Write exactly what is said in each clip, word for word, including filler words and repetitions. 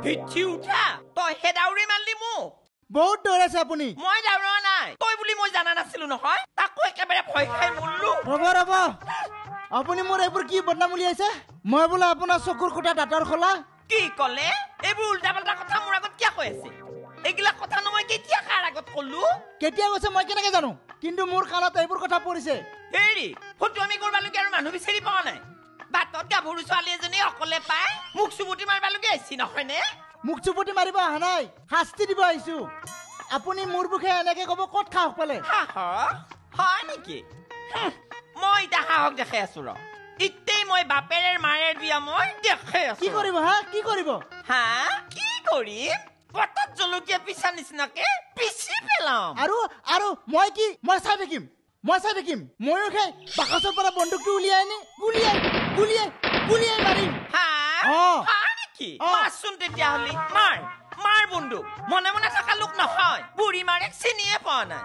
হিঠি উঠা তই হে দাউৰি মাৰলি মোক বহুত দৌৰাছে আপুনি মই দাউৰা নাই তই বুলি মই জানা নাছিলো নহয় তাকো একেবাৰে ভয় খাই মৰলো ৰব ৰব আপুনি মোৰ এইবোৰ কি বদনাম উলিয়াইছে মই বোলে আপোনাৰ চকুৰ কোটা দাঁতৰ খোলা কি কলে এইবোৰ উল্টা পাল্টা কথা মোৰ আগত কিয় কৈ আছে এইগিলা কথা নহয় কেতিয়া কাৰ আগত কলো কেতিয়া কৈছে মই কেনেকে জানো কিন্তু মোৰ কাণত এইবোৰ কথা পৰিছে হেৰি ফটো আমি কৰবালৈকে আৰু মানুহ বিচাৰি পোৱা নাই বাটত গাভৰু ছোৱালী এজনী অকলে পাই মুখ চুবুটি মাৰিবালৈকে আহিছি নহয়নে মুখ চুবুটি মাৰিব অহা নাই শাস্তি দিব আহিছো আপুনি মোৰ মুখে এনেকে ক'ব ক'ত সাহস পালে হয় নেকি মই এতিয়া সাহস দেখাই আছো ৰ ইতেই মই বাপেৰে মায়েৰ বিয়া মই দেখাই আছো কি কৰিব হা কি কৰিব হা কি কৰিম পটাত জলকীয়া পিছা নিচিনাকে পিছি পেলাম আৰু আৰু মই কি মই চাই থাকিম মই চাই থাকিম ময়ো খাই বাকচৰ পৰা বন্দুকটো উলিয়াই আনি গুলিয়াই গুলিয়াই গুলিয়াই মাৰিম হা হয় নেকি মাৰচোন তেতিয়াহ'লে মাৰ মাৰ বন্দুক মনে মনে থকা লোক নহয় বুঢ়ী মাৰেক চিনিয়ে পোৱা নাই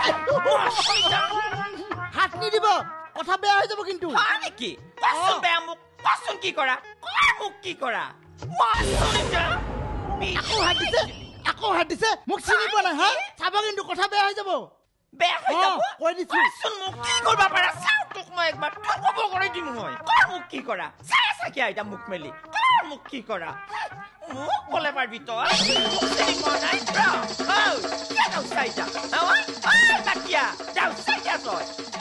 হাত নিদিব কথা বেয়া হৈ যাব কিন্তু হয় নেকি কচোন বেয়া মোক কচোন কি কৰা কৰ মোক কি কৰা আকৌ হাত দিছে আকৌ হাত দিছে মোক চিনি পোৱা নাই হা চাব কিন্তু কথা বেয়া হৈ যাব বেয়া হৈ যাব কৈ দিছো কচোন মোক কি কৰিব পাৰা চাও তোক মই একবাৰ তোক ক'ব কৰি দিম মই কৰ মোক কি কৰা চাই আছা কি আইতা মুখ মেলি কৰ মোক কি কৰা মোক ক'লে পাৰবি তই চিনি পোৱা নাই যাও চাইটা তাকিয়া যাও চাইটা তই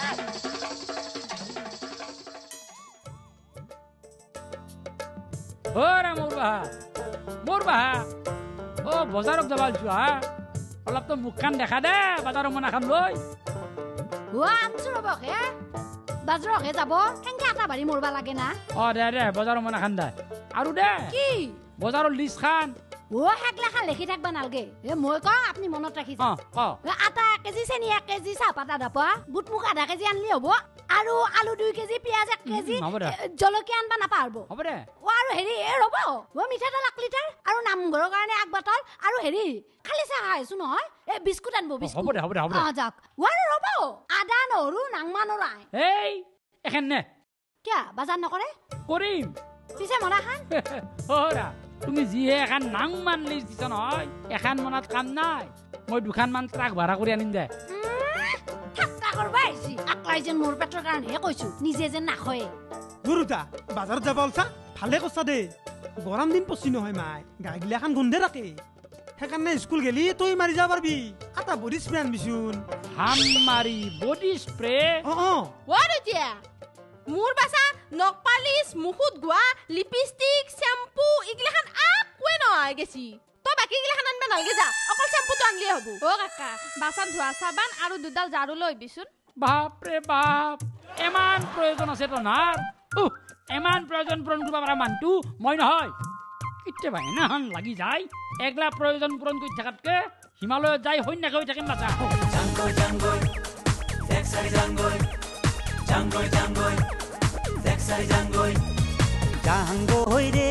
ওরে মোর বাহা মোর বাহা ও বজারত যাবা যোৱা অলপ তো মুখখান দেখা দে বাজাৰৰ মনাখান লৈ ও আমছো ৰবকে বাজাৰকে যাব কেনকে আটা বাৰি মৰবা লাগে না অ দে দে বজাৰৰ মনাখান দে আৰু দে কি বজাৰৰ লিষ্ট খান ও হেকলা খান লিখি থাকবা নালগে এ মই ক আপনি মনত ৰাখিছে অ অ আটা এক কেজি চেনি এক কেজি চাহপাত আধা পোৱা বুট মুখ আধা কেজি আনলি হ'ব আৰু আলু দুই কেজি পিয়াজ এক কেজি জলকীয়া আনবা নাপাৰব হ'ব দে ও আৰু হেৰি এ ৰব ও মিঠাতেল এক লিটাৰ আৰু নামঘৰৰ কাৰণে এক বটল আৰু হেৰি খালি চাহ খাইছো নহয় এ বিস্কুট আনব বিস্কুট হ'ব দে হ'ব দে হ'ব দে অ যাক ও আৰু ৰব আদা নহৰু নাংমা নৰাই এই এখন নে কিয়া বাজাৰ নকৰে কৰিম পিছে মৰা খান ওৰা তুমি যিহে এখন নাংমান লিষ্ট দিছ নহয় এখন মনত কাম নাই মই দুখান মান ট্ৰাক ভাড়া কৰি আনিম দে ঠাট্টা কৰবা আহিছি আকলাই যেন মোৰ পেটৰ কাৰণেহে কৈছো নিজে যেন নাখয়ে গুৰুতা বাজাৰত যাব অলছা ভালে কৈছা দে গৰম দিন পচি নহয় মাই গাগিলা খান গন্ধে ৰাখে সেইকাৰণে স্কুল গেলি তই মাৰি যাব পাৰবি এটা বডি স্প্ৰে আনবিচোন হাম মাৰি বডি স্প্ৰে অ অ ওয়ার দিয়া মুর বাসা নখ পালিশ মুখুত গোয়া লিপস্টিক শ্যাম্পু ইগলাখান আকোৱে নহয় গেছি তো বাকি ইগলাখান আনবা নালগে যা অকল শ্যাম্পুটো আনলি হবো ও কাকা বাসান ধোয়া সাবান আৰু দুডাল ঝাড়ু লৈ বিচোন বাপ ৰে বাপ এমান প্ৰয়োজন আছে তো না উহ এমান প্ৰয়োজন পূৰণ কৰিব পৰা মানুহটো মই নহয় কেতিয়াবা এনাহান লাগি যায় একলা প্ৰয়োজন পূৰণ কৰি থকাতকে হিমালয়ত যাই সৈন্যাকে হৈ থাকিম বাচা জাংগৈ জাংগৈ দেখছাই জাংগৈ জাংগৈ জাংগৈ দেখছাই জাংগৈ জাংগৈ ৰে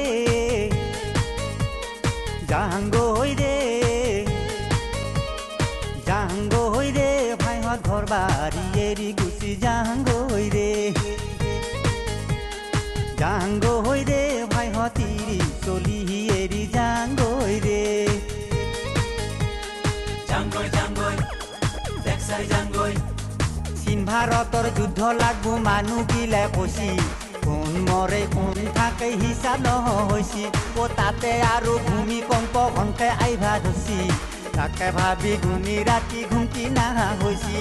জাংগৈ ৰে জাংগৈ ৰে ভাইহঁত ঘৰ বাৰী এৰি গুচি জাংগৈ ৰে জাংগৈ ৰে ভাইহঁত তিৰি চলি এৰি জাংগৈ ৰে জাংগৈ জাংগৈ দেখছাই জাংগৈ চীন ভাৰতৰ যুদ্ধ লাগব মানুহ গিলাই কৈছি কোন মৰে কোন থাকে হিচাপ নহৈছি ও তাতে আৰু ভূমিকম্প ঘনকে আইভা ধৰছি তাকে ভাবি ঘুমি ৰাতি ঘুমকি নাহা হৈছি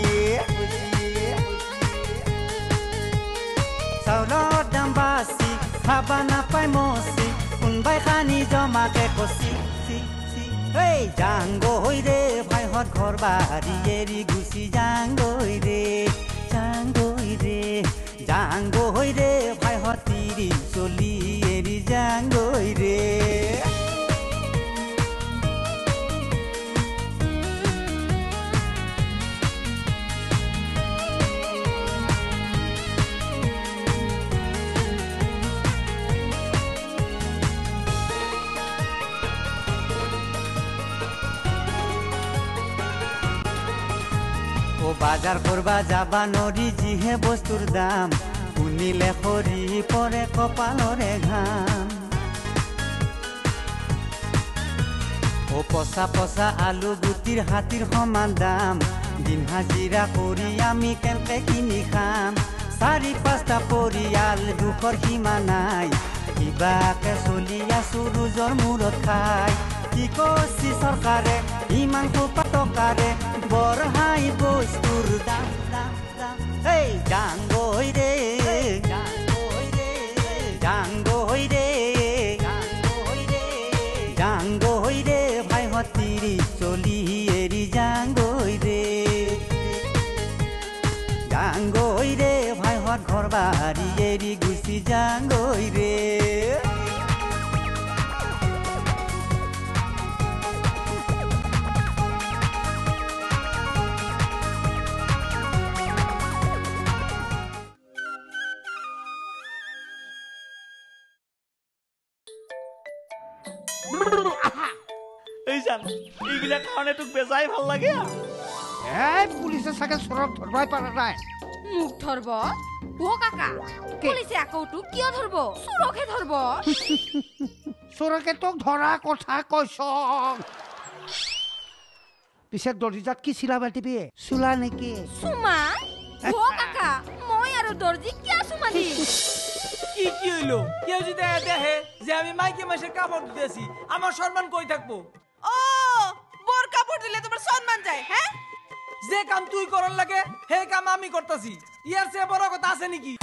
চাউলৰ দাম বাছি খাবা নাপাই মচি কোনবাই খানি জমাকে কচি এই জাংগৈ ৰে ভাইহঁত ঘৰ বাৰী এৰি গুচি জাংগৈ ৰে জাংগৈ ৰে জাংগৈ ৰে ভাইহঁত তিৰি চলি এৰি জাংগৈ ৰে বাজাৰ কৰবা যাবা নৰি যিহে বস্তুৰ দাম শুনিলে সৰি পৰে কপালৰে ঘাম ও পচা পচা আলু গুটিৰ হাতীৰ সমান দাম দিন হাজিৰা কৰি আমি কেনেকে কিনি খাম চাৰি পাঁচটা পৰিয়াল দুখৰ সীমা নাই কিবাকে চলি আছো ৰোজৰ মূৰত খাই কি কৈছি চৰকাৰে ইমান সোপা টকাৰে বঢ়াই বস্তুৰ দাম দাম দাম এই ডাঙৰ ৰে ডাঙৰ ৰে ডাঙৰ ৰে ডাঙৰ ৰে ভাইহঁত ত্ৰিশ চলি এৰি ডাঙৰ ৰে ডাঙৰ ৰে ভাইহঁত ঘৰ বাৰী এৰি গুচি ডাঙৰ ৰে এইগিলা কাৰণে তোক বেজাই ভাল লাগে এই পুলিচে চাগে চোৰক ধৰবাই পাৰা নাই মুখ ধৰব ও কাকা পুলিচে আকৌ তোক কিয় ধৰব চোৰকে ধৰব চোৰকে তোক ধৰা কথা কৈছ পিছে দৰ্জিজাত কি চিলা বাটিবি চুলা নেকি চুমা ও কাকা মই আৰু দৰ্জি কিয় চুমা দি কি কি হইলো কেউ যদি দেখে যে আমি মাইকে মাসে কাপড় দিতেছি আমার সম্মান কই থাকবো ও বোর কাপড় দিলে তোমার সম্মান যায় হ্যাঁ যে কাম তুই করার লাগে হে কাম আমি করতেছি ইয়ার চেয়ে বড় কথা আছে নাকি